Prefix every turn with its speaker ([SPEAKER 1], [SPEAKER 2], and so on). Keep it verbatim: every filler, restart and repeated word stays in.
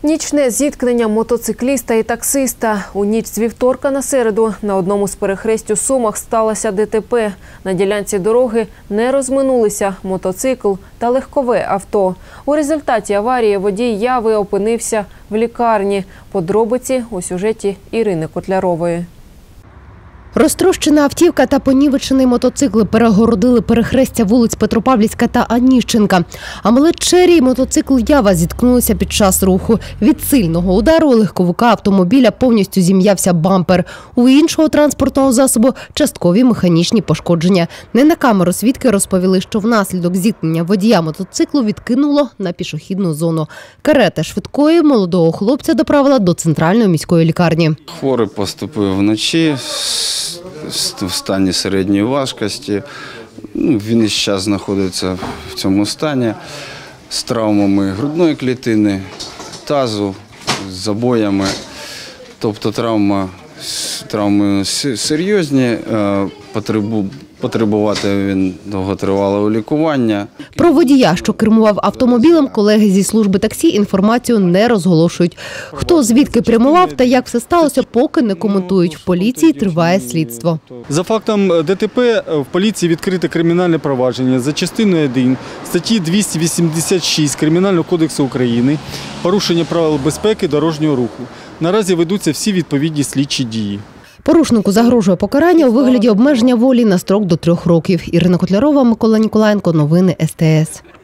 [SPEAKER 1] Нічне зіткнення мотоцикліста і таксиста. У ніч з вівторка на середу на одному з перехресть у Сумах сталося ДТП. На ділянці дороги не розминулися мотоцикл та легкове авто. У результаті аварії водій Яви опинився в лікарні. Подробиці у сюжеті Ірини Котлярової.
[SPEAKER 2] Розтрощена автівка та понівечений мотоцикл перегородили перехрестя вулиць Петропавлівська та Аніщенка. А Молодчері і мотоцикл Ява зіткнулися під час руху. Від сильного удару легковика автомобіля повністю зім'явся бампер. У іншого транспортного засобу часткові механічні пошкодження. Не на камеру свідки розповіли, що внаслідок зіткнення водія мотоциклу відкинуло на пішохідну зону. Карета швидкої молодого хлопця доправила до центральної міської лікарні.
[SPEAKER 3] Хворий поступив вночі в стані середньої важкості. Він і зараз знаходиться в цьому стані з травмами грудної клітини, тазу, з забоями. Тобто травма, травми серйозні, потребувати він довготривалого лікування.
[SPEAKER 2] Про водія, що кермував автомобілем, колеги зі служби таксі інформацію не розголошують. Хто звідки прямував та як все сталося, поки не коментують. В поліції триває слідство.
[SPEAKER 4] За фактом ДТП в поліції відкрите кримінальне провадження за частиною один статті двісті вісімдесят шість Кримінального кодексу України «Порушення правил безпеки дорожнього руху». Наразі ведуться всі відповідні слідчі дії.
[SPEAKER 2] Порушнику загрожує покарання у вигляді обмеження волі на строк до трьох років. Ірина Котлярова, Микола Ніколаєнко. Новини ес те ес.